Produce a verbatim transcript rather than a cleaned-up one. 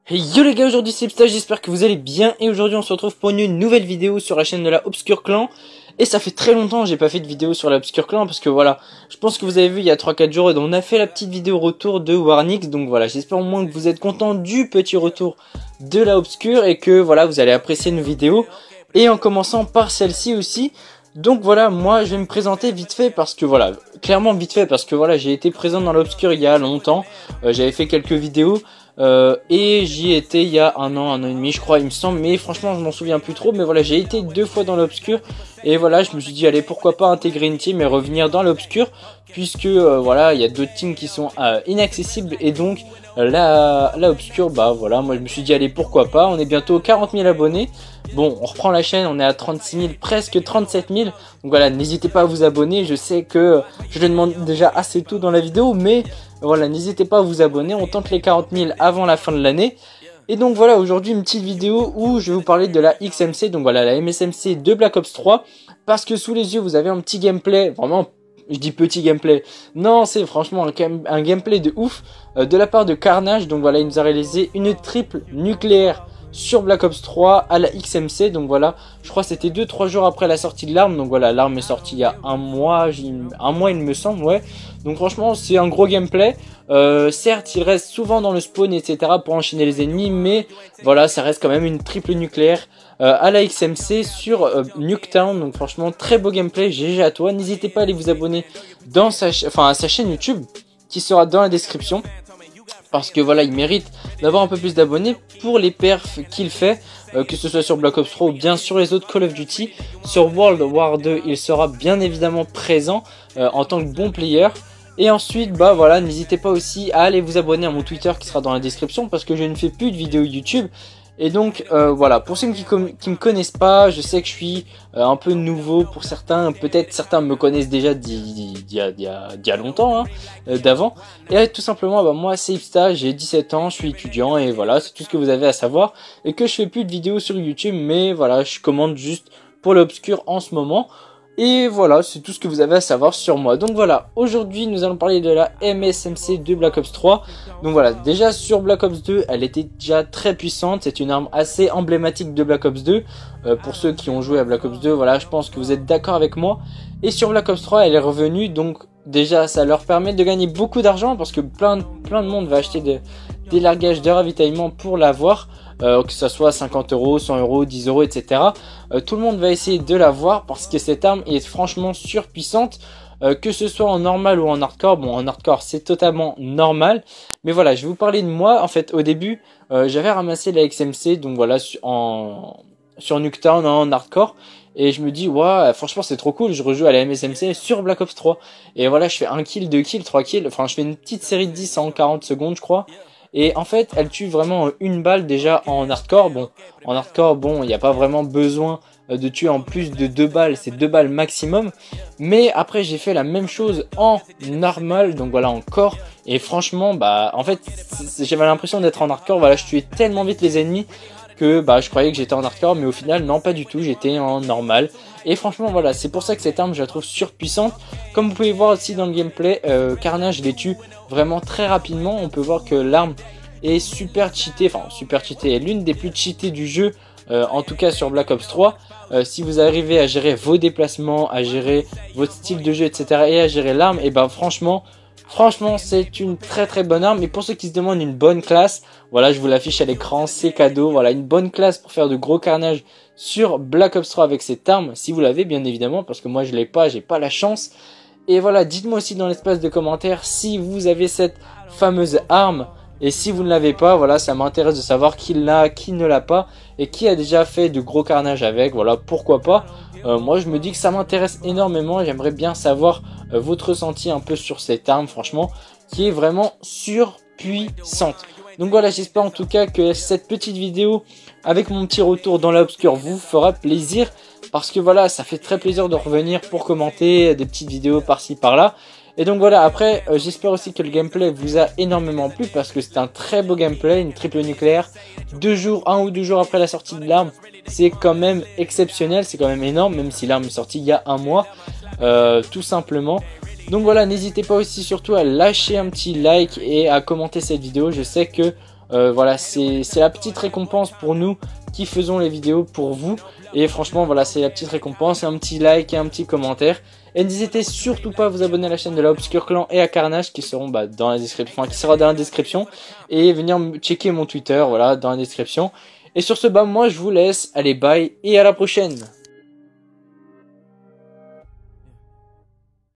Hey yo les gars, aujourd'hui c'est Ipsta, j'espère que vous allez bien et aujourd'hui on se retrouve pour une nouvelle vidéo sur la chaîne de la Obscure Clan. Et ça fait très longtemps que j'ai pas fait de vidéo sur la Obscure Clan parce que voilà, je pense que vous avez vu il y a trois quatre jours, on a fait la petite vidéo retour de Warnix. Donc voilà, j'espère au moins que vous êtes contents du petit retour de la Obscure et que voilà, vous allez apprécier nos vidéos. Et en commençant par celle-ci aussi. Donc voilà, moi je vais me présenter vite fait parce que voilà, clairement vite fait parce que voilà, j'ai été présent dans l'Obscure il y a longtemps, euh, j'avais fait quelques vidéos. Euh, et j'y étais il y a un an, un an et demi je crois il me semble, mais franchement je m'en souviens plus trop. Mais voilà, j'ai été deux fois dans l'Obscure et voilà, je me suis dit allez, pourquoi pas intégrer une team et revenir dans l'Obscure, puisque euh, voilà, il y a d'autres teams qui sont euh, inaccessibles. Et donc euh, la, la Obscure, bah voilà, moi je me suis dit allez, pourquoi pas. On est bientôt quarante mille abonnés. Bon, on reprend la chaîne, on est à trente-six mille, presque trente-sept mille. Donc voilà, n'hésitez pas à vous abonner. Je sais que je le demande déjà assez tôt dans la vidéo, mais voilà, n'hésitez pas à vous abonner. On tente les quarante mille avant la fin de l'année. Et donc voilà, aujourd'hui une petite vidéo où je vais vous parler de la X M C. Donc voilà, la M S M C de Black Ops trois. Parce que sous les yeux, vous avez un petit gameplay, vraiment, je dis petit gameplay. Non, c'est franchement un, un gameplay de ouf euh, de la part de Carnage. Donc voilà, il nous a réalisé une triple nucléaire sur Black Ops trois à la X M C. Donc voilà, je crois que c'était deux trois jours après la sortie de l'arme. Donc voilà, l'arme est sortie il y a un mois, un mois il me semble, ouais. Donc franchement c'est un gros gameplay. Euh, certes il reste souvent dans le spawn etc pour enchaîner les ennemis, mais voilà, ça reste quand même une triple nucléaire euh, à la X M C sur euh, Nuketown. Donc franchement très beau gameplay, G G à toi. N'hésitez pas à aller vous abonner dans sa, enfin, à sa chaîne YouTube qui sera dans la description. Parce que voilà, il mérite d'avoir un peu plus d'abonnés pour les perfs qu'il fait, euh, que ce soit sur Black Ops trois ou bien sur les autres Call of Duty. Sur World War deux, il sera bien évidemment présent euh, en tant que bon player. Et ensuite, bah voilà, n'hésitez pas aussi à aller vous abonner à mon Twitter qui sera dans la description, parce que je ne fais plus de vidéos YouTube. Et donc euh, voilà, pour ceux qui, qui me connaissent pas, je sais que je suis euh, un peu nouveau pour certains, peut-être certains me connaissent déjà d'il y, y, y a longtemps, hein, euh, d'avant. Et tout simplement, bah, moi c'est Ipsta, j'ai dix-sept ans, je suis étudiant et voilà, c'est tout ce que vous avez à savoir. Et que je fais plus de vidéos sur YouTube, mais voilà, je commande juste pour l'Obscure en ce moment. Et voilà, c'est tout ce que vous avez à savoir sur moi. Donc voilà, aujourd'hui nous allons parler de la M S M C de Black Ops trois. Donc voilà, déjà sur Black Ops deux, elle était déjà très puissante. C'est une arme assez emblématique de Black Ops deux. Euh, pour ceux qui ont joué à Black Ops deux, voilà, je pense que vous êtes d'accord avec moi. Et sur Black Ops trois, elle est revenue. Donc déjà, ça leur permet de gagner beaucoup d'argent, parce que plein, plein de monde va acheter de, des largages de ravitaillement pour l'avoir. Euh, que ce soit cinquante euros, cent euros, dix euros, et cetera. Euh, tout le monde va essayer de l'avoir parce que cette arme est franchement surpuissante, euh, que ce soit en normal ou en hardcore. Bon, en hardcore c'est totalement normal, mais voilà, je vais vous parler de moi. En fait, au début, euh, j'avais ramassé la X M C, donc voilà, en, sur Nuketown en hardcore. Et je me dis, ouais, franchement c'est trop cool, je rejoue à la M S M C sur Black Ops trois. Et voilà, je fais un kill, deux kills, trois kills, enfin je fais une petite série de dix en quarante secondes je crois. Et en fait, elle tue vraiment une balle déjà en hardcore. Bon, en hardcore, bon, il n'y a pas vraiment besoin de tuer en plus de deux balles. C'est deux balles maximum. Mais après, j'ai fait la même chose en normal. Donc voilà, en core. Et franchement, bah, en fait, j'avais l'impression d'être en hardcore. Voilà, je tuais tellement vite les ennemis que bah, je croyais que j'étais en hardcore. Mais au final, non, pas du tout. J'étais en normal. Et franchement, voilà, c'est pour ça que cette arme, je la trouve surpuissante. Comme vous pouvez voir aussi dans le gameplay, euh, Carnage les tue vraiment très rapidement. On peut voir que l'arme est super cheatée, enfin super cheatée, est l'une des plus cheatées du jeu, euh, en tout cas sur Black Ops trois. Euh, si vous arrivez à gérer vos déplacements, à gérer votre style de jeu, et cetera, et à gérer l'arme, et ben franchement, franchement, c'est une très très bonne arme. Et pour ceux qui se demandent une bonne classe, voilà, je vous l'affiche à l'écran, c'est cadeau. Voilà, une bonne classe pour faire de gros carnage sur Black Ops trois avec cette arme, si vous l'avez bien évidemment, parce que moi je l'ai pas, j'ai pas la chance. Et voilà, dites-moi aussi dans l'espace de commentaires si vous avez cette fameuse arme. Et si vous ne l'avez pas, voilà, ça m'intéresse de savoir qui l'a, qui ne l'a pas, et qui a déjà fait de gros carnage avec, voilà, pourquoi pas. Euh, moi je me dis que ça m'intéresse énormément, et j'aimerais bien savoir euh, votre ressenti un peu sur cette arme, franchement, qui est vraiment surpuissante. Donc voilà, j'espère en tout cas que cette petite vidéo, avec mon petit retour dans l'Obscure, vous fera plaisir. Parce que voilà, ça fait très plaisir de revenir pour commenter des petites vidéos par-ci par-là. Et donc voilà, après, euh, j'espère aussi que le gameplay vous a énormément plu, parce que c'est un très beau gameplay, une triple nucléaire. Deux jours, un ou deux jours après la sortie de l'arme, c'est quand même exceptionnel, c'est quand même énorme, même si l'arme est sortie il y a un mois, euh, tout simplement. Donc voilà, n'hésitez pas aussi surtout à lâcher un petit like et à commenter cette vidéo. Je sais que Euh, voilà, c'est la petite récompense pour nous qui faisons les vidéos pour vous. Et franchement, voilà, c'est la petite récompense, un petit like et un petit commentaire. Et n'hésitez surtout pas à vous abonner à la chaîne de la Obscur Clan et à Carnage qui seront bah, dans la description, enfin, qui sera dans la description. Et venir checker mon Twitter, voilà, dans la description. Et sur ce, bah, moi je vous laisse, allez bye et à la prochaine.